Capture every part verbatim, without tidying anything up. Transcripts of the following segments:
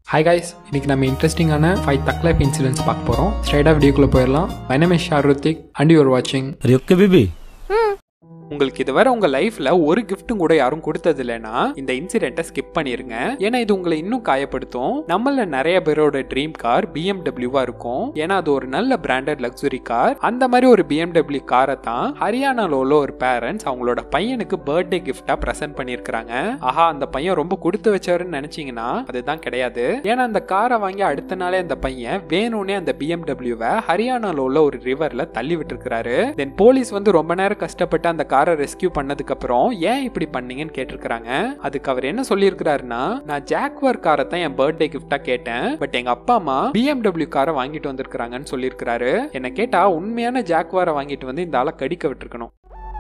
Hi guys, இன்னைக்கு நம்ம இன்ட்ரெஸ்டிங்கான ஃபைவ் தக் லைஃப் இன்சிடென்ட்ஸ் பார்க்க போறோம். ஸ்ட்ரைட்டா வீடியோக்குள்ள போயிடலாம். My name is Sharutik and you are watching areyouokaybabyyt. உங்களுக்கு இதுவரை உங்க லைஃப்ல ஒரு கிஃப்ட்டும் கூட யாரும் கொடுத்தது இல்லைன்னா இந்த இன்சிடென்ட்டை ஸ்கிப் பண்ணிருங்க. ஏன்னா இது உங்களை இன்னும் காயப்படுத்தும். நம்மள நிறைய பேரோட dream car B M W வா இருக்கும். ஏன்னா அது ஒரு நல்ல பிராண்டட் லக்ஸுரி கார். அந்த மாதிரி ஒரு B M W காரை தான் ஹரியானால உள்ள ஒரு பேரண்ட்ஸ் அவங்களோட பையனுக்கு பர்த்டே கிஃப்டா பிரசன்ட் பண்ணிருக்காங்க. ஆஹா, அந்த பையன் ரொம்ப கொடுத்து வச்சாருன்னு நினைச்சீங்கன்னா அதுதான் கிடையாது. ஏன்னா அந்த காரை வாங்கி அடுத்த நாளே அந்த பையன் வேணும்னே அந்த B M W வை ஹரியானால உள்ள ஒரு ரிவர்ல தள்ளி விட்டு இருக்காரு. தென் போலீஸ் வந்து ரொம்ப நேரம் கஷ்டப்பட்டு அந்த காரை ரெஸ்கியூ பண்ணதுக்கு அப்புறம் ஏன் இப்படி பண்ணீங்கன்னு கேட்டிருக்காங்க. அதுக்கு அவர் என்ன சொல்லியிருக்கிறாருன்னா, நான் ஜாக்வார் காரை தான் என் பர்த்டே கிஃப்டா கேட்டேன், பட் எங்க அப்பா அம்மா B M W காரை வாங்கிட்டு வந்திருக்காங்கன்னு சொல்லியிருக்காரு. என்ன கேட்டா உண்மையான ஜாக்வாரை வாங்கிட்டு வந்து இந்த ஆளை கடிக்க விட்டுருக்கணும்.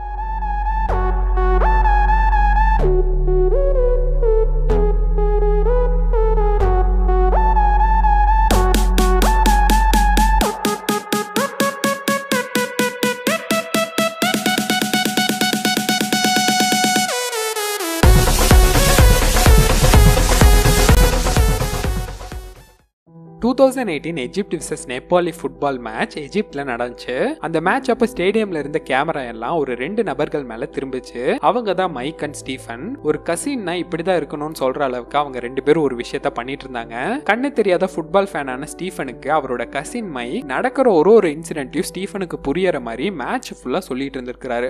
twenty eighteen Egypt versus Nepali football match எஜிப்ட்ல நடந்துச்சு. அந்த மேட்ச் அப்ப ஸ்டேடியம்ல இருந்த கேமரா எல்லாம் ஒரு ரெண்டு நபர்கள் மேல திரும்பிச்சு. அவங்க தான் மைக் அண்ட் ஸ்டீஃபன். ஒரு கசின்னா இப்படிதான் இருக்கணும்னு சொல்ற அளவுக்கு அவங்க ரெண்டு பேரும் ஒரு விஷயத்த பண்ணிட்டு இருந்தாங்க. கண்ணு தெரியாத ஃபுட்பால் ஃபேனான ஸ்டீஃபனுக்கு அவரோட கசின் மைக் நடக்கிற ஒரு ஒரு இன்சிடென்ட்டையும் ஸ்டீஃபனுக்கு புரியற மாதிரி மேட்ச் ஃபுல்லா சொல்லிட்டு இருந்திருக்காரு.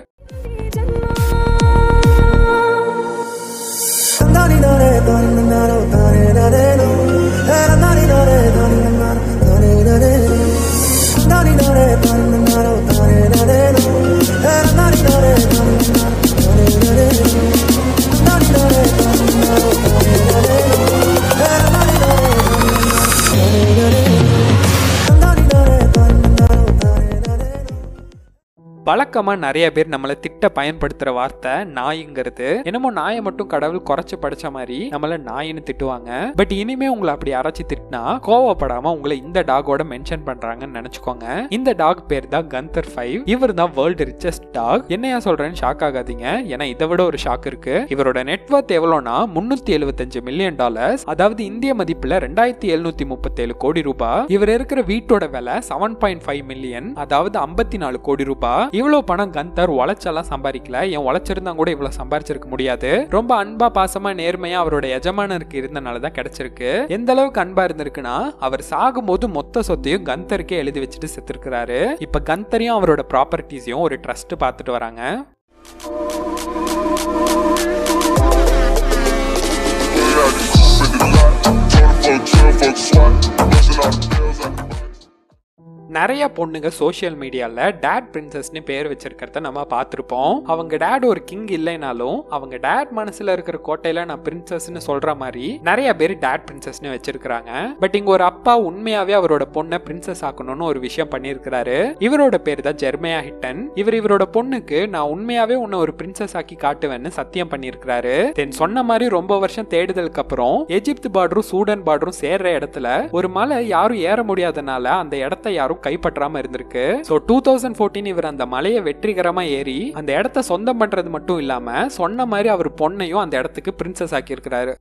வழக்கமா நிறைய பேர் நம்மள திட்ட பயன்படுத்துற வார்த்தை நாய்ங்கிறது. என்னமோ நாயை மட்டும் கடவுள் குறைச்சு படிச்ச மாதிரி நம்மள நாயின்னு திட்டுவாங்க. பட் இனிமே உங்களை அப்படி யாராச்சும் திட்டினா கோவப்படாம உங்களை இந்த டாகோட மென்ஷன் பண்றாங்கன்னு நினைச்சுக்கோங்க. இந்த டாக் பேர் தான் கந்தர் ஃபைவ். இவர் தான் வேர்ல்டு ரிச்சஸ்ட் டாக். என்னையா சொல்றேன்னு ஷாக் ஆகாதீங்க, ஏன்னா இதை விட ஒரு ஷாக் இருக்கு. இவரோட நெட்வொர்த் எவ்வளோனா முன்னூத்தி எழுபத்தஞ்சு மில்லியன் டாலர்ஸ், அதாவது இந்திய மதிப்புல ரெண்டாயிரத்தி எழுநூத்தி முப்பத்தி ஏழு கோடி ரூபாய். இவர் இருக்கிற வீட்டோட விலை செவன் பாயிண்ட் ஃபைவ் மில்லியன், அதாவது ஐம்பத்தி நாலு கோடி ரூபாய். இவ்வளவு பணம் கந்தர் உழைச்செல்லாம் சம்பாதிக்கல. என் உழைச்சிருந்தா கூட இவ்வளவு சம்பாதிச்சிருக்க முடியாது. ரொம்ப அன்பா பாசமா நேர்மையா அவரோட எஜமானருக்கு இருந்தனாலதான் கிடைச்சிருக்கு. எந்த அளவுக்கு அன்பா இருந்திருக்குன்னா, அவர் சாகும்போது மொத்த சொத்தையும் கந்தருக்கே எழுதி வச்சுட்டு செத்துருக்கிறாரு. இப்ப கந்தரையும் அவரோட ப்ராப்பர்ட்டிஸையும் ஒரு ட்ரஸ்ட் பார்த்துட்டு வராங்க. நிறைய பொண்ணுங்க சோசியல் மீடியால டேட் பிரின்சஸ்னு பேர் வச்சிருக்கிறத நம்ம பார்த்திருப்போம். அவங்க டேட் ஒரு கிங் இல்லைனாலும் அவங்க டேட் மனசுல இருக்கிற கோட்டையில நான் பிரின்சஸ்னு சொல்ற மாதிரி நிறைய பேர் டேட் பிரின்சஸ்னு வச்சிருக்காங்க. பட் இங்க ஒரு அப்பா உண்மையாவே அவரோட பொண்ணை பிரின்சஸ் ஆக்கணும்னு ஒரு விஷயம் பண்ணிருக்கிறாரு. இவரோட பேர் தான் ஜெர்மையா ஹிட்டன். இவர் இவரோட பொண்ணுக்கு நான் உண்மையாவே உன்னை ஒரு பிரின்சஸ் ஆக்கி காட்டுவேன்னு சத்தியம் பண்ணிருக்கிறாரு. தென் சொன்ன மாதிரி ரொம்ப வருஷம் தேடுதலுக்கு அப்புறம் எஜிப்த் பார்டரும் சூடன் பார்டரும் சேர்ற இடத்துல ஒரு மலை யாரும் ஏற முடியாதனால அந்த இடத்தை யாரும் கைப்பற்றாம இருந்திருக்கு. சோ twenty fourteen இவர் அந்த மலையை வெற்றிகரமா ஏறி அந்த இடத்தை சொந்தம் பண்றது மட்டும் இல்லாம சொன்ன மாதிரி அவர் பொண்ணையும் அந்த இடத்துக்கு பிரின்சஸ் ஆக்கி இருக்கிறாரு.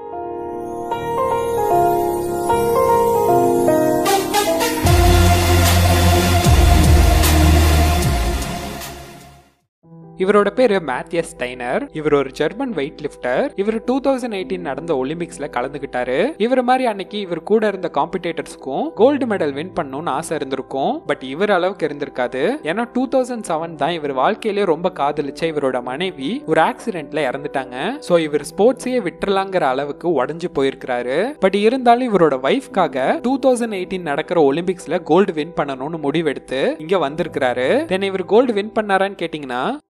இவரோட பேரு Matthias Steiner. இவர் ஒரு ஜெர்மன் weightlifter. இவர் twenty eighteen நடந்த ஒலிம்பிக்ஸ்ல கலந்துகிட்டாரு. இவர் மாதிரி அன்னைக்கு இவர் கூட இருந்த காம்படிட்டர்ஸ்க்கும் கோல்டு மெடல் வின் பண்ணணும்னு ஆசை இருந்திருக்கும். பட் இவர் அளவுக்கு இருந்திருக்காது. ஏன்னா two thousand seven தான் இவர் வாழ்க்கையிலே ரொம்ப காதலிச்ச இவரோட மனைவி ஒரு ஆக்சிடென்ட்ல இறந்துட்டாங்க. சோ இவர் ஸ்போர்ட்ஸையே விட்டுறலாங்கிற அளவுக்கு உடஞ்சு போயிருக்கிறாரு. பட் இருந்தாலும் இவரோட வைஃப்காக twenty eighteen நடக்கிற ஒலிம்பிக்ஸ்ல கோல்டு வின் பண்ணணும்னு முடிவெடுத்து இங்க வந்திருக்கிறாரு. தென் இவர் கோல்டு வின் பண்ணாரான்னு கேட்டீங்கன்னா